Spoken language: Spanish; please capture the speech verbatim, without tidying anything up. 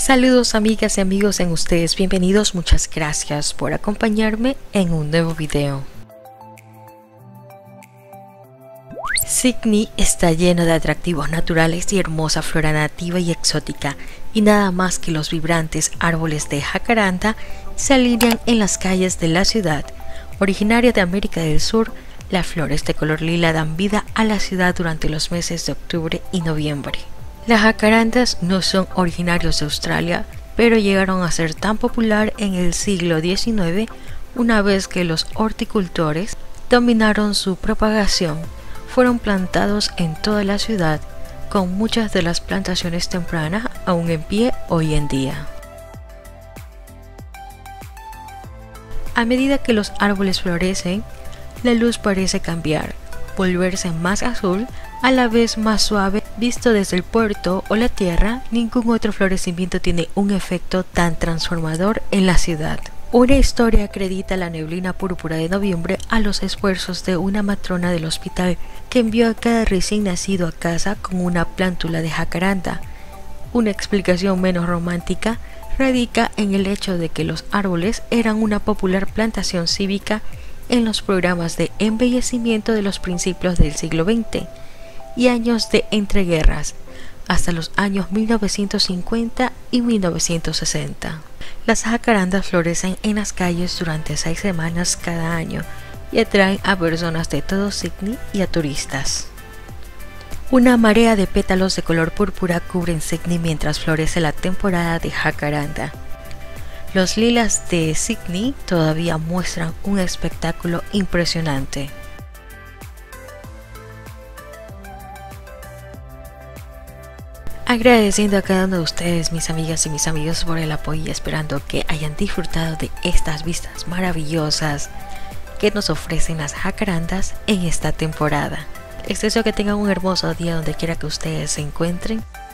Saludos amigas y amigos en ustedes, bienvenidos, muchas gracias por acompañarme en un nuevo video. Sydney está lleno de atractivos naturales y hermosa flora nativa y exótica, y nada más que los vibrantes árboles de jacaranda se alinean en las calles de la ciudad. Originaria de América del Sur, las flores de color lila dan vida a la ciudad durante los meses de octubre y noviembre. Las jacarandas no son originarios de Australia, pero llegaron a ser tan popular en el siglo diecinueve una vez que los horticultores dominaron su propagación. Fueron plantados en toda la ciudad, con muchas de las plantaciones tempranas aún en pie hoy en día. A medida que los árboles florecen, la luz parece cambiar, volverse más azul, a la vez más suave. Visto desde el puerto o la tierra, ningún otro florecimiento tiene un efecto tan transformador en la ciudad. Una historia acredita la neblina púrpura de noviembre a los esfuerzos de una matrona del hospital que envió a cada recién nacido a casa con una plántula de jacaranda. Una explicación menos romántica radica en el hecho de que los árboles eran una popular plantación cívica en los programas de embellecimiento de los principios del siglo veinte y años de entreguerras, hasta los años mil novecientos cincuenta y mil novecientos sesenta. Las jacarandas florecen en las calles durante seis semanas cada año y atraen a personas de todo Sydney y a turistas. Una marea de pétalos de color púrpura cubren Sydney mientras florece la temporada de jacaranda. Los lilas de Sydney todavía muestran un espectáculo impresionante. Agradeciendo a cada uno de ustedes, mis amigas y mis amigos, por el apoyo y esperando que hayan disfrutado de estas vistas maravillosas que nos ofrecen las jacarandas en esta temporada. Les deseo que tengan un hermoso día donde quiera que ustedes se encuentren.